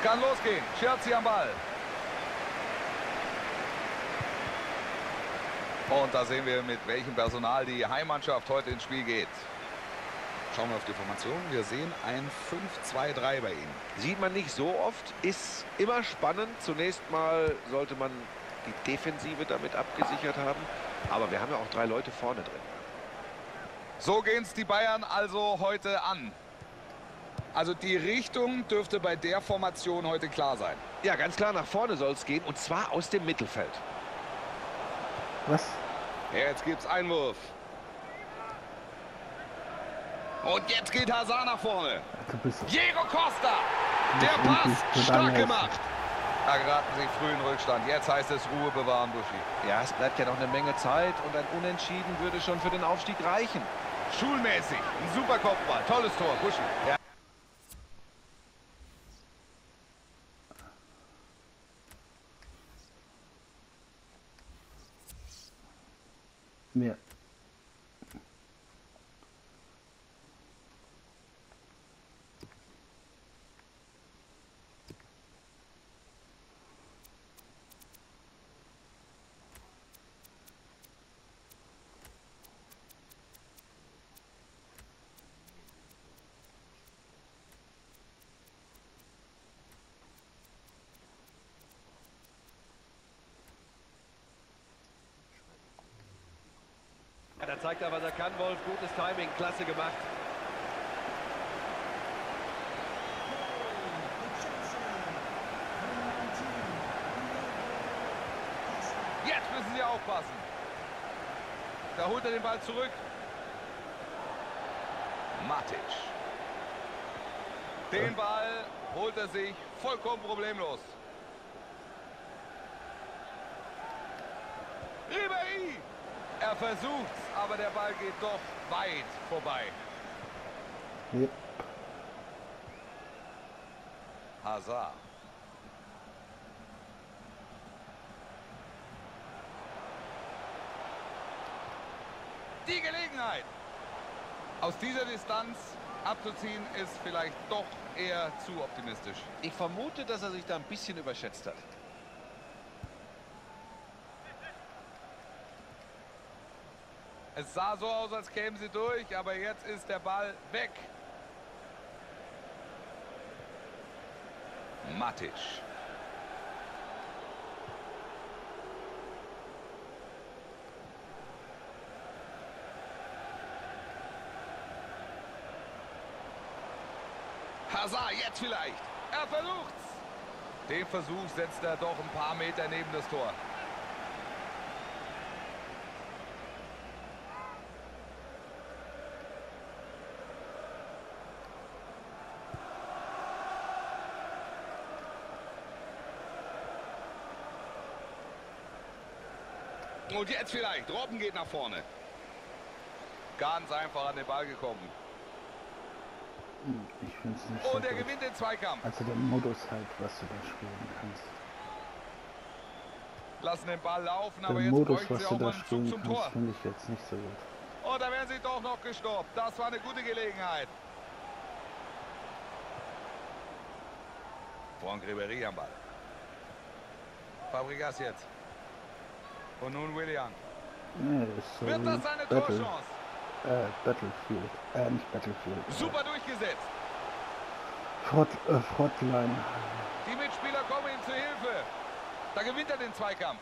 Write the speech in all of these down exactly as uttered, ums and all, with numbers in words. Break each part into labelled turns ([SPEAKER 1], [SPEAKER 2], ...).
[SPEAKER 1] kann losgehen. Scherzi am Ball. Und da sehen wir, mit welchem Personal die Heimmannschaft heute ins Spiel geht. Schauen wir auf die Formation. Wir sehen ein fünf zwei drei bei ihnen.
[SPEAKER 2] Sieht man nicht so oft, ist immer spannend. Zunächst mal sollte man die Defensive damit abgesichert haben. Aber wir haben ja auch drei Leute vorne drin.
[SPEAKER 1] So gehen es die Bayern also heute an. Also die Richtung dürfte bei der Formation heute klar sein.
[SPEAKER 2] Ja, ganz klar, nach vorne soll es gehen. Und zwar aus dem Mittelfeld.
[SPEAKER 3] Was?
[SPEAKER 1] Ja, jetzt gibt's Einwurf. Und jetzt geht Hazard nach vorne. Diego Costa. Der Pass stark gemacht. Da geraten sie früh in Rückstand. Jetzt heißt es Ruhe bewahren, Buschi.
[SPEAKER 2] Ja, es bleibt ja noch eine Menge Zeit und ein Unentschieden würde schon für den Aufstieg reichen.
[SPEAKER 1] Schulmäßig. Ein super Kopfball. Tolles Tor, Buschi. Ja.
[SPEAKER 3] Mehr.
[SPEAKER 2] Ja, da zeigt er, was er kann, Wolf. Gutes Timing, klasse gemacht.
[SPEAKER 1] Jetzt müssen sie aufpassen. Da holt er den Ball zurück. Matic. Den Ball holt er sich vollkommen problemlos. Ribéry. Er versucht's, aber der Ball geht doch weit vorbei.
[SPEAKER 3] Ja.
[SPEAKER 1] Hazard. Die Gelegenheit. Aus dieser Distanz abzuziehen ist vielleicht doch eher zu optimistisch.
[SPEAKER 2] Ich vermute, dass er sich da ein bisschen überschätzt hat.
[SPEAKER 1] Es sah so aus, als kämen sie durch, aber jetzt ist der Ball weg. Matic. Hazard, jetzt vielleicht. Er versucht's. Den Versuch setzt er doch ein paar Meter neben das Tor. Und jetzt vielleicht. Robben geht nach vorne. Ganz einfach an den Ball gekommen.
[SPEAKER 3] Ich finde es nicht
[SPEAKER 1] Und
[SPEAKER 3] so
[SPEAKER 1] er
[SPEAKER 3] gut.
[SPEAKER 1] gewinnt den Zweikampf.
[SPEAKER 3] Also der Modus halt, was du da spielen kannst.
[SPEAKER 1] Lassen den Ball laufen,
[SPEAKER 3] Der
[SPEAKER 1] aber jetzt
[SPEAKER 3] Modus,
[SPEAKER 1] bräuchten
[SPEAKER 3] was
[SPEAKER 1] sie
[SPEAKER 3] du
[SPEAKER 1] auch
[SPEAKER 3] da
[SPEAKER 1] mal einen Zug
[SPEAKER 3] spielen
[SPEAKER 1] zum
[SPEAKER 3] kannst,
[SPEAKER 1] Tor.
[SPEAKER 3] finde ich jetzt nicht so gut.
[SPEAKER 1] Und da werden sie doch noch gestoppt. Das war eine gute Gelegenheit. Franck Ribéry am Ball. Fabregas jetzt. Und nun Willian.
[SPEAKER 3] Nee, das ist so
[SPEAKER 1] Wird
[SPEAKER 3] wie
[SPEAKER 1] das seine
[SPEAKER 3] Battle,
[SPEAKER 1] Torchance?
[SPEAKER 3] äh, Battlefield. Äh, nicht Battlefield.
[SPEAKER 1] Super durchgesetzt.
[SPEAKER 3] Front, äh, Frontline.
[SPEAKER 1] Die Mitspieler kommen ihm zu Hilfe. Da gewinnt er den Zweikampf.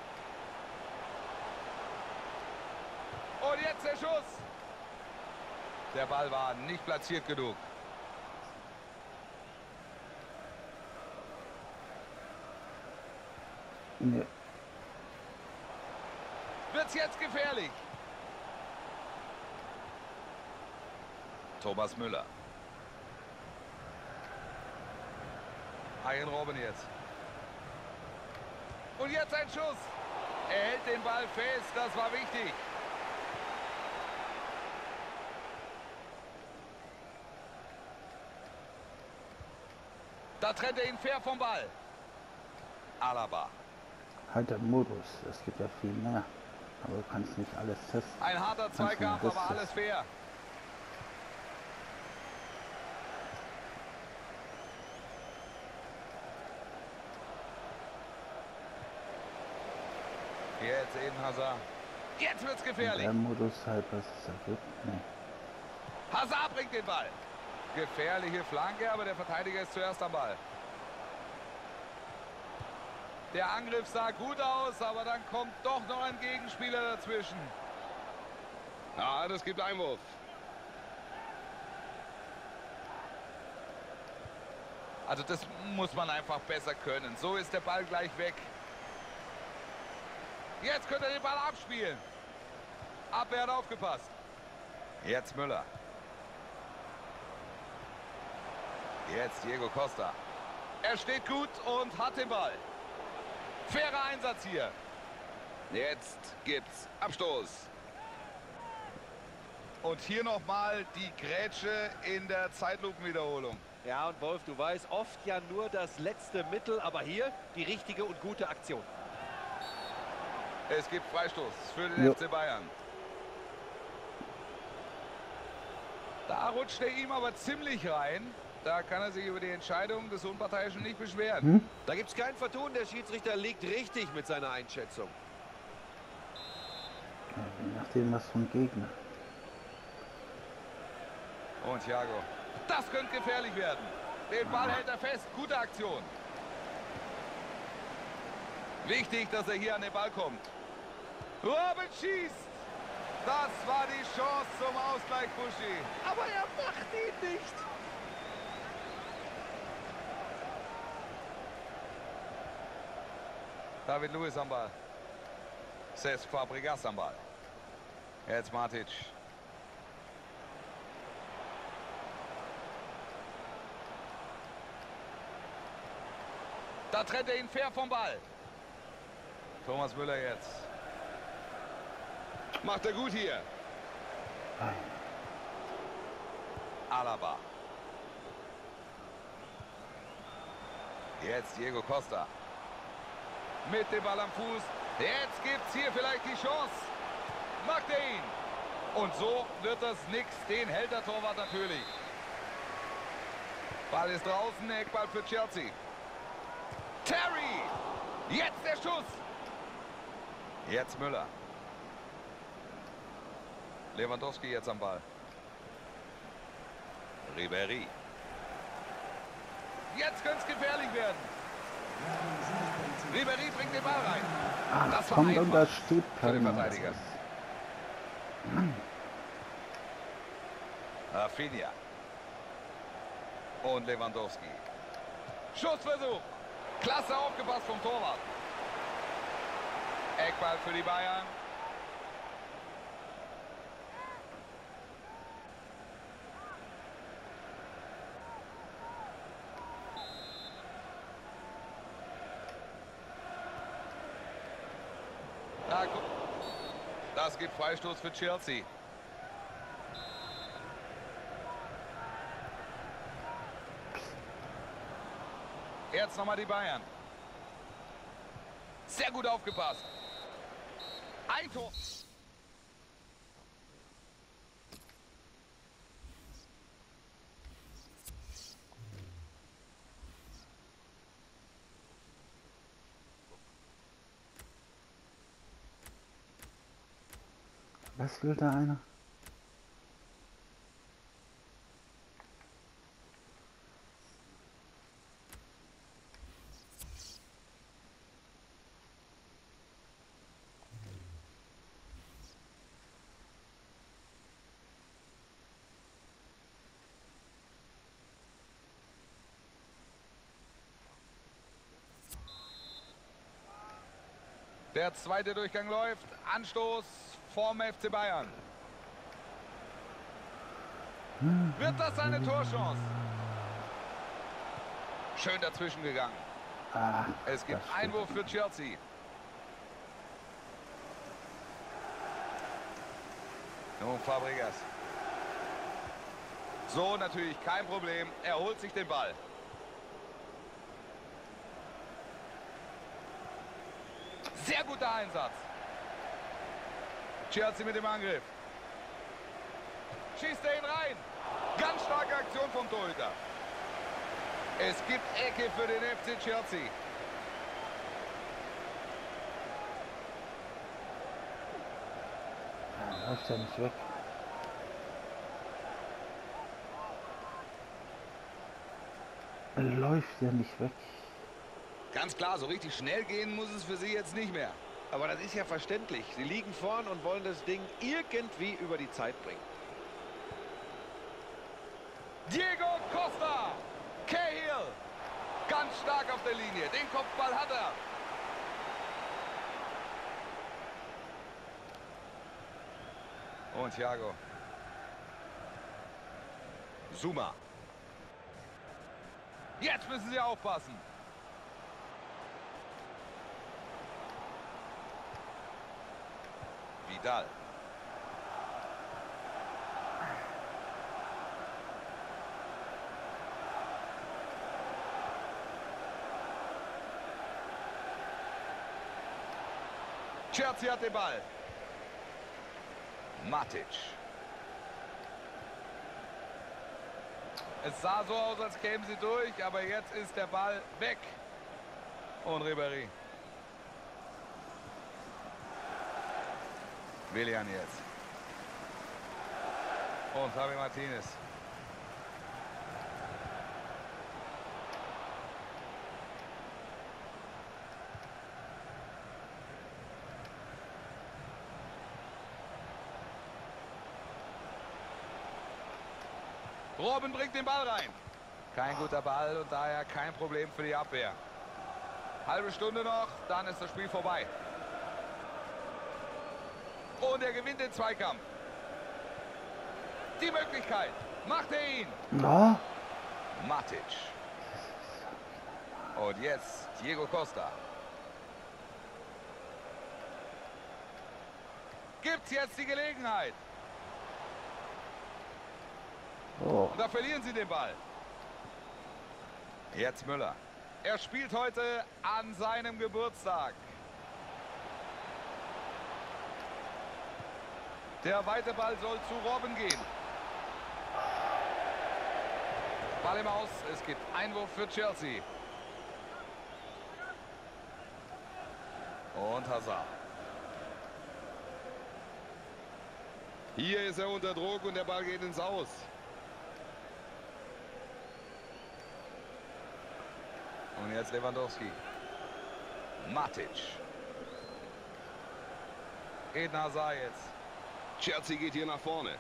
[SPEAKER 1] Und jetzt der Schuss. Der Ball war nicht platziert genug.
[SPEAKER 3] Nee.
[SPEAKER 1] Wird's jetzt gefährlich? Thomas Müller. Arjen Robben jetzt. Und jetzt ein Schuss. Er hält den Ball fest, das war wichtig. Da trennt er ihn fair vom Ball. Alaba.
[SPEAKER 3] Halt der Modus, es gibt ja viel mehr. Aber du kannst nicht alles testen.
[SPEAKER 1] Ein harter Zweikampf, aber alles fair. Jetzt eben Hazard. Jetzt wird's gefährlich.
[SPEAKER 3] Der Modus halt, was es da gibt. Nee.
[SPEAKER 1] Hazard bringt den Ball. Gefährliche Flanke, aber der Verteidiger ist zuerst am Ball. Der Angriff sah gut aus, aber dann kommt doch noch ein Gegenspieler dazwischen. Ja, das gibt Einwurf. Also das muss man einfach besser können. So ist der Ball gleich weg. Jetzt könnte er den Ball abspielen. Abwehr hat aufgepasst. Jetzt Müller. Jetzt Diego Costa. Er steht gut und hat den Ball. Fairer Einsatz hier. Jetzt gibt's Abstoß. Und hier nochmal die Grätsche in der Zeitlupenwiederholung.
[SPEAKER 2] Ja, und Wolf, du weißt, oft ja nur das letzte Mittel, aber hier die richtige und gute Aktion.
[SPEAKER 1] Es gibt Freistoß für den
[SPEAKER 3] Jo.
[SPEAKER 1] F C Bayern. Da rutscht er ihm aber ziemlich rein. Da kann er sich über die Entscheidung des Unparteiischen nicht beschweren.
[SPEAKER 3] Hm?
[SPEAKER 2] Da gibt es kein Vertun, der Schiedsrichter liegt richtig mit seiner Einschätzung.
[SPEAKER 3] Ja, je nachdem, was vom Gegner.
[SPEAKER 1] Und Thiago. Das könnte gefährlich werden. Den Ball hält er fest. Gute Aktion. Wichtig, dass er hier an den Ball kommt. Robin schießt. Das war die Chance zum Ausgleich, Buschi.
[SPEAKER 2] Aber er macht ihn nicht.
[SPEAKER 1] David Luiz am Ball. Cesc Fabregas am Ball. Jetzt Matic. Da trennt er ihn fair vom Ball. Thomas Müller jetzt. Macht er gut hier. Alaba. Jetzt Diego Costa. Mit dem Ball am Fuß. Jetzt gibt es hier vielleicht die Chance. Macht er ihn. Und so wird das nix. Den hält der Torwart natürlich. Ball ist draußen. Eckball für Chelsea. Terry. Jetzt der Schuss. Jetzt Müller. Lewandowski jetzt am Ball. Ribéry. Jetzt könnte es gefährlich werden. Ribéry bringt den Ball rein.
[SPEAKER 3] Ach,
[SPEAKER 1] Das war
[SPEAKER 3] kommt und
[SPEAKER 1] einfach
[SPEAKER 3] da steht
[SPEAKER 1] für den
[SPEAKER 3] keiner.
[SPEAKER 1] Verteidiger. Rafinha. Und Lewandowski. Schussversuch. Klasse aufgepasst vom Torwart. Eckball für die Bayern. Na, guck. Das gibt Freistoß für Chelsea. Jetzt nochmal die Bayern. Sehr gut aufgepasst. Ein Tor.
[SPEAKER 3] Was will da einer?
[SPEAKER 1] Der zweite Durchgang läuft. Anstoß vom F C Bayern. Wird das eine Torchance? Schön dazwischen gegangen.
[SPEAKER 3] Ah,
[SPEAKER 1] Es gibt
[SPEAKER 3] das stimmt.
[SPEAKER 1] Einwurf für Chelsea. Nun Fabregas. So natürlich kein Problem. Er holt sich den Ball. Sehr guter Einsatz. Chelsea mit dem Angriff. Schießt er ihn rein. Ganz starke Aktion vom Torhüter. Es gibt Ecke für den F C Chelsea.
[SPEAKER 3] Läuft ja nicht weg. Läuft ja nicht weg.
[SPEAKER 1] Ganz klar, so richtig schnell gehen muss es für sie jetzt nicht mehr.
[SPEAKER 2] Aber das ist ja verständlich. Sie liegen vorn und wollen das Ding irgendwie über die Zeit bringen.
[SPEAKER 1] Diego Costa. Cahill. Ganz stark auf der Linie. Den Kopfball hat er. Und Thiago. Zuma. Jetzt müssen sie aufpassen. Vidal. Chelsea hat den Ball. Matic. Es sah so aus, als kämen sie durch, aber jetzt ist der Ball weg. Und Ribéry. Willian jetzt. Und Javi Martinez. Robben bringt den Ball rein. Kein guter Ball und daher kein Problem für die Abwehr. Halbe Stunde noch, dann ist das Spiel vorbei. Und er gewinnt den Zweikampf. Die Möglichkeit. Macht er ihn.
[SPEAKER 3] Na?
[SPEAKER 1] Matic. Und jetzt Diego Costa. Gibt's jetzt die Gelegenheit.
[SPEAKER 3] Oh.
[SPEAKER 1] Und da verlieren sie den Ball. Jetzt Müller. Er spielt heute an seinem Geburtstag. Der weite Ball soll zu Robben gehen. Ball im Aus. Es gibt Einwurf für Chelsea. Und Hazard. Hier ist er unter Druck und der Ball geht ins Aus. Und jetzt Lewandowski. Matic. Eden Hazard jetzt. Chelsea geht hier nach vorne.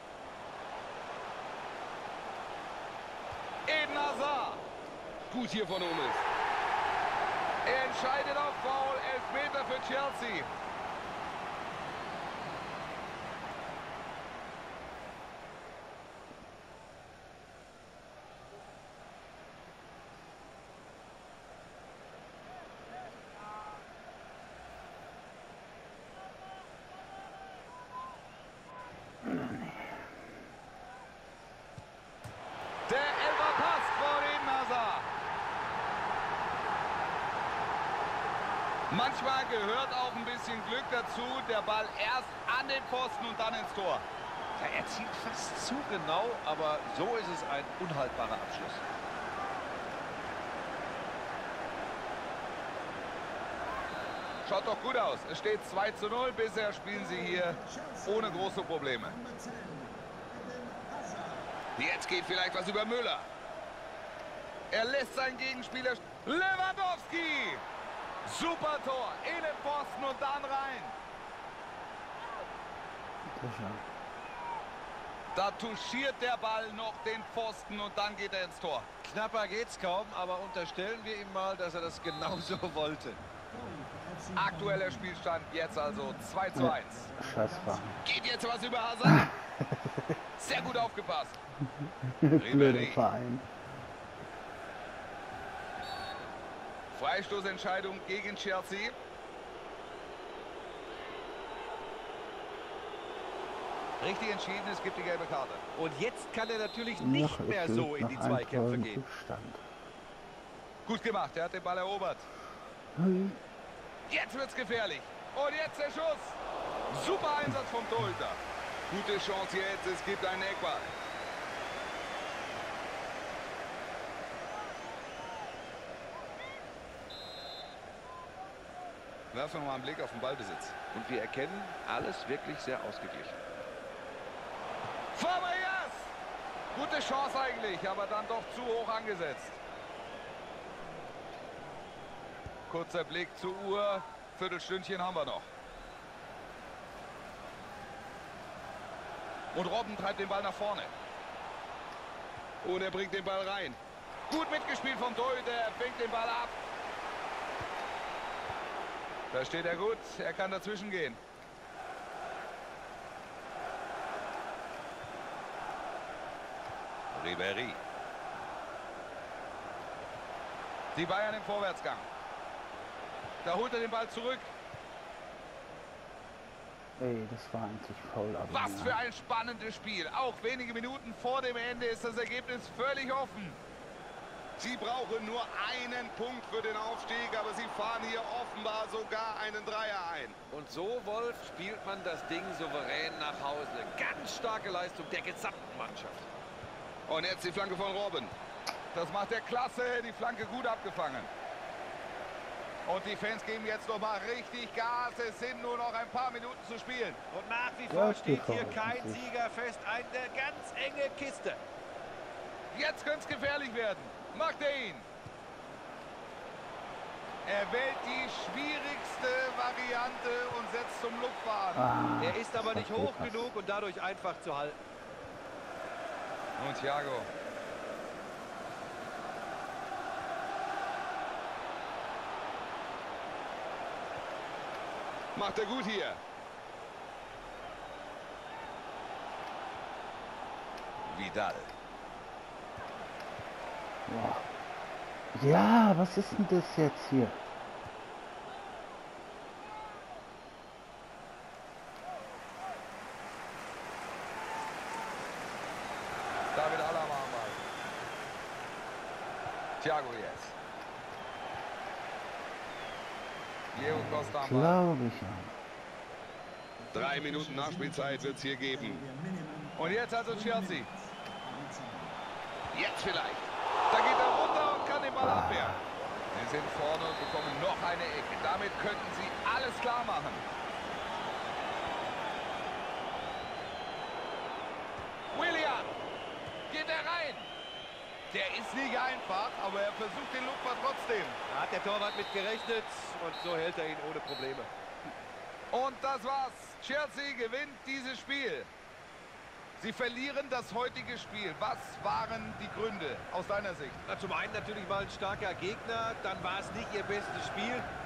[SPEAKER 1] Eden Hazard. Gut hier von Hummels. Er entscheidet auf Foul. Elfmeter für Chelsea. Der Elfer passt vor Eden Hazard. Manchmal gehört auch ein bisschen Glück dazu. Der Ball erst an den Pfosten und dann ins Tor.
[SPEAKER 2] Ja, er zielt fast zu genau, aber so ist es ein unhaltbarer Abschluss.
[SPEAKER 1] Schaut doch gut aus. Es steht zwei zu null. Bisher spielen sie hier ohne große Probleme. Jetzt geht vielleicht was über Müller. Er lässt seinen Gegenspieler... Lewandowski! Super Tor. In den Pfosten und dann rein. Da touchiert der Ball noch den Pfosten und dann geht er ins Tor.
[SPEAKER 2] Knapper geht's kaum, aber unterstellen wir ihm mal, dass er das genauso wollte.
[SPEAKER 1] Aktueller Spielstand jetzt also zwei zu eins.
[SPEAKER 3] Scheiße.
[SPEAKER 1] Geht jetzt was über Hazard? Sehr gut aufgepasst.
[SPEAKER 3] Blöder Verein.
[SPEAKER 1] Freistoßentscheidung gegen Chelsea. Richtig entschieden, es gibt die gelbe Karte.
[SPEAKER 2] Und jetzt kann er natürlich nicht
[SPEAKER 3] Noch
[SPEAKER 2] mehr so in die Zweikämpfe gehen.
[SPEAKER 3] Zustand.
[SPEAKER 1] Gut gemacht, er hat den Ball erobert.
[SPEAKER 3] Hm.
[SPEAKER 1] Jetzt wird's gefährlich. Und jetzt der Schuss. Super Einsatz vom Torhüter. Gute Chance jetzt, es gibt einen Eckball. Werfen wir mal einen Blick auf den Ballbesitz.
[SPEAKER 2] Und wir erkennen, alles wirklich sehr ausgeglichen.
[SPEAKER 1] Fabregas! Gute Chance eigentlich, aber dann doch zu hoch angesetzt. Kurzer Blick zur Uhr. Viertelstündchen haben wir noch. Und Robben treibt den Ball nach vorne. Und er bringt den Ball rein. Gut mitgespielt vom Torhüter. Er fängt den Ball ab. Da steht er gut. Er kann dazwischen gehen. Ribéry. Die Bayern im Vorwärtsgang. Da holt er den Ball zurück.
[SPEAKER 3] Ey, das war eigentlich faul. Aber
[SPEAKER 1] Was
[SPEAKER 3] ja.
[SPEAKER 1] für ein spannendes Spiel. Auch wenige Minuten vor dem Ende ist das Ergebnis völlig offen. Sie brauchen nur einen Punkt für den Aufstieg, aber sie fahren hier offenbar sogar einen Dreier ein.
[SPEAKER 2] Und so, Wolf, spielt man das Ding souverän nach Hause. Ganz starke Leistung der gesamten Mannschaft.
[SPEAKER 1] Und jetzt die Flanke von Robben. Das macht er klasse, die Flanke gut abgefangen. Und die Fans geben jetzt noch mal richtig Gas. Es sind nur noch ein paar Minuten zu spielen.
[SPEAKER 2] Und nach wie vor
[SPEAKER 3] Ja,
[SPEAKER 2] steht hier
[SPEAKER 3] gefahren,
[SPEAKER 2] kein
[SPEAKER 3] natürlich.
[SPEAKER 2] Sieger fest. Eine ganz enge Kiste.
[SPEAKER 1] Jetzt könnte es gefährlich werden. Macht er ihn. Er wählt die schwierigste Variante und setzt zum Lupfer an.
[SPEAKER 3] Ah,
[SPEAKER 2] Er ist aber nicht
[SPEAKER 3] das
[SPEAKER 2] hoch
[SPEAKER 3] geht
[SPEAKER 2] genug und dadurch einfach zu halten.
[SPEAKER 1] Und Thiago. Macht er gut hier. Vidal.
[SPEAKER 3] Boah. Ja, was ist denn das jetzt hier?
[SPEAKER 1] David Alaba am Ball. Thiago jetzt. Diego Costa am Ball.
[SPEAKER 3] Glaube ich ja.
[SPEAKER 1] Drei Minuten Nachspielzeit wird es hier geben. Und jetzt also Chelsea. Jetzt vielleicht. Da geht er runter und kann den Ball abwehren. Sie sind vorne und bekommen noch eine Ecke. Damit könnten sie alles klar machen. Willian. Geht er rein. Der ist nicht einfach, aber er versucht den Lupfer trotzdem.
[SPEAKER 2] Da hat der Torwart mit gerechnet und so hält er ihn ohne Probleme.
[SPEAKER 1] Und das war's. Chelsea gewinnt dieses Spiel. Sie verlieren das heutige Spiel. Was waren die Gründe aus deiner Sicht?
[SPEAKER 2] Na, zum einen natürlich mal ein starker Gegner, dann war es nicht ihr bestes Spiel.